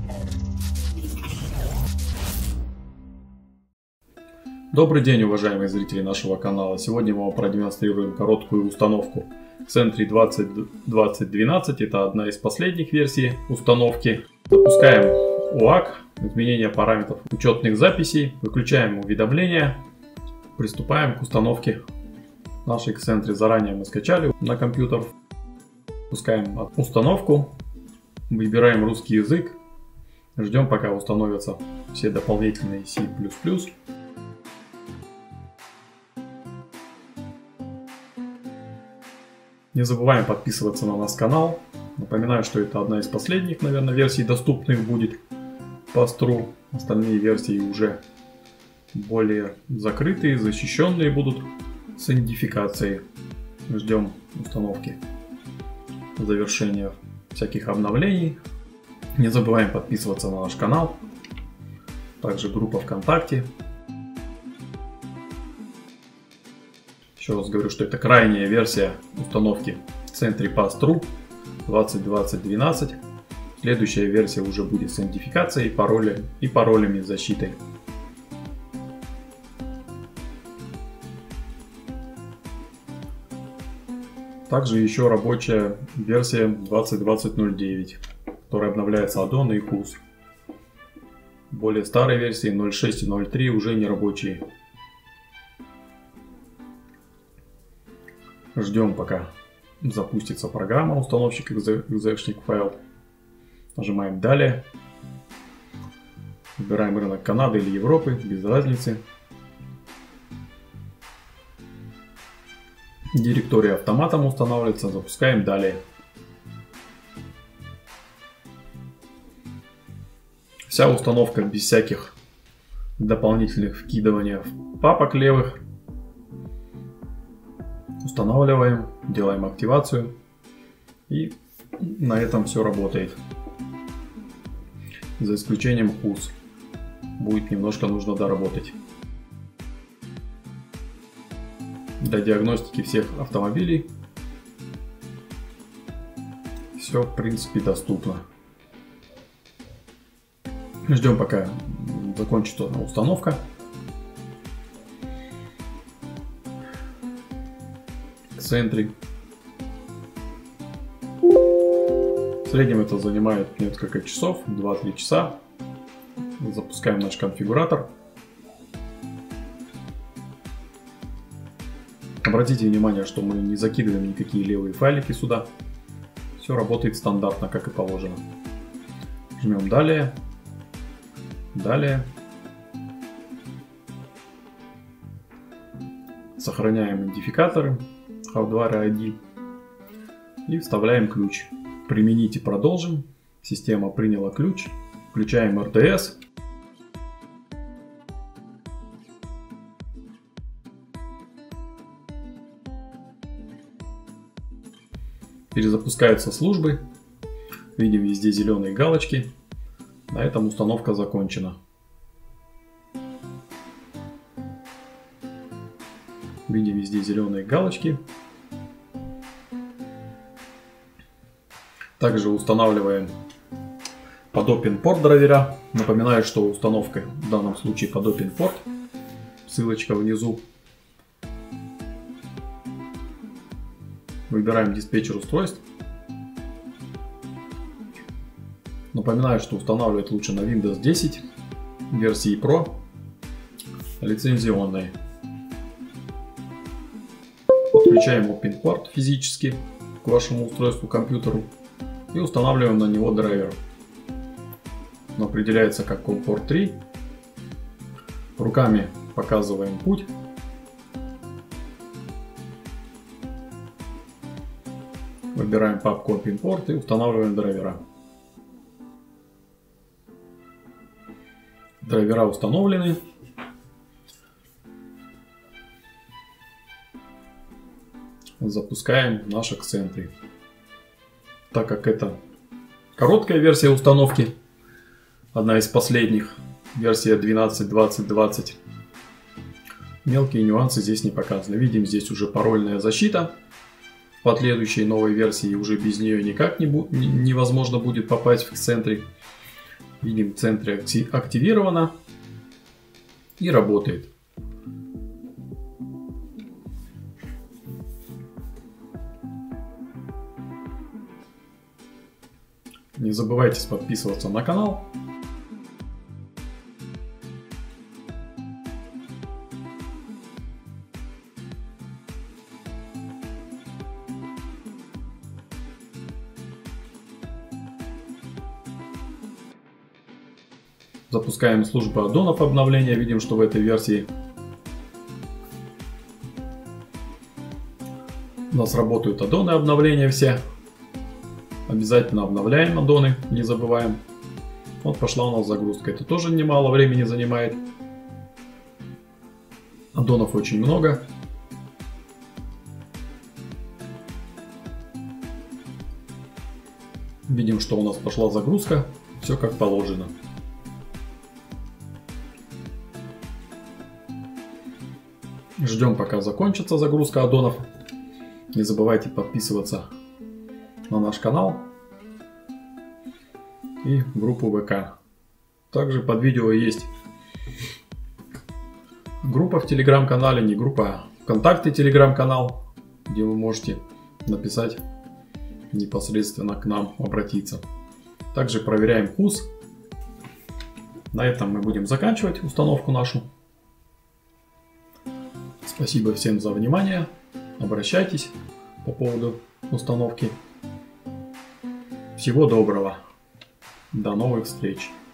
Добрый день, уважаемые зрители нашего канала. Сегодня мы вам продемонстрируем короткую установку Sentry 2012. Это одна из последних версий установки. Запускаем УАК, изменение параметров учетных записей, выключаем уведомления, приступаем к установке нашей Sentry. Заранее мы скачали на компьютер. Запускаем установку, выбираем русский язык, ждем, пока установятся все дополнительные C++. Не забываем подписываться на наш канал. Напоминаю, что это одна из последних, наверное, версий доступных будет по Стру. Остальные версии уже более закрытые, защищенные будут с идентификацией. Ждем установки, завершения всяких обновлений. Не забываем подписываться на наш канал. Также группа ВКонтакте. Еще раз говорю, что это крайняя версия установки Sentry Pass-Through 2012. Следующая версия уже будет с идентификацией и паролями с защитой. Также еще рабочая версия 2020.09, которая обновляется аддон и HUS. Более старые версии 0.6 и 0.3 уже не рабочие. Ждем, пока запустится программа установщик execшник файл. Нажимаем «Далее». Выбираем рынок Канады или Европы, без разницы. Директория автоматом устанавливается. Запускаем «Далее». Вся установка без всяких дополнительных вкидываний папок левых. Устанавливаем, делаем активацию, и на этом все работает. За исключением HUS. Будет немножко нужно доработать. Для диагностики всех автомобилей все в принципе доступно. Ждем, пока закончится установка. Sentry. В среднем это занимает несколько часов, 2-3 часа. Запускаем наш конфигуратор. Обратите внимание, что мы не закидываем никакие левые файлики сюда. Все работает стандартно, как и положено. Жмем «Далее». Далее. Сохраняем идентификаторы. Hardware ID и вставляем ключ. Применить и продолжим. Система приняла ключ. Включаем РТС. Перезапускаются службы. Видим везде зеленые галочки. На этом установка закончена. Видим везде зеленые галочки. Также устанавливаем под OpenPort драйвера. Напоминаю, что установка в данном случае под OpenPort. Ссылочка внизу. Выбираем диспетчер устройств. Напоминаю, что устанавливать лучше на Windows 10 версии Pro, лицензионной. Подключаем OpenPort физически к вашему устройству, компьютеру, и устанавливаем на него драйвер. Он определяется как COM-Port 3. Руками показываем путь. Выбираем папку OpenPort и устанавливаем драйвера. Драйвера установлены. Запускаем наш Sentry. Так как это короткая версия установки, одна из последних, версия 12.20.20, мелкие нюансы здесь не показаны. Видим здесь уже парольная защита. В последующей новой версии уже без нее никак невозможно будет попасть в Sentry. Видим, в центре активировано и работает. Не забывайте подписываться на канал. Запускаем службу аддонов обновления. Видим, что в этой версии у нас работают аддоны обновления все. Обязательно обновляем аддоны, не забываем. Вот пошла у нас загрузка. Это тоже немало времени занимает. Аддонов очень много. Видим, что у нас пошла загрузка. Все как положено. Ждем, пока закончится загрузка аддонов. Не забывайте подписываться на наш канал и группу ВК. Также под видео есть группа в телеграм-канале, не группа, а ВКонтакте телеграм-канал, где вы можете написать непосредственно к нам, обратиться. Также проверяем КУС. На этом мы будем заканчивать установку нашу. Спасибо всем за внимание. Обращайтесь по поводу установки. Всего доброго. До новых встреч.